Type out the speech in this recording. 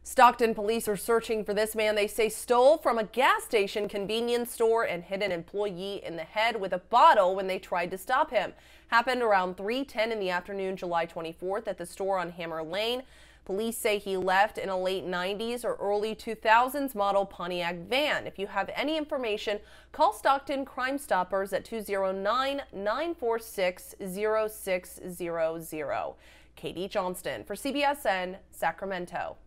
Stockton police are searching for this man they say stole from a gas station convenience store and hit an employee in the head with a bottle when they tried to stop him. Happened around 3:10 in the afternoon, July 24th at the store on Hammer Lane. Police say he left in a late 90s or early 2000s model Pontiac van. If you have any information, call Stockton Crime Stoppers at 209-946-0600. Katie Johnston for CBSN, Sacramento.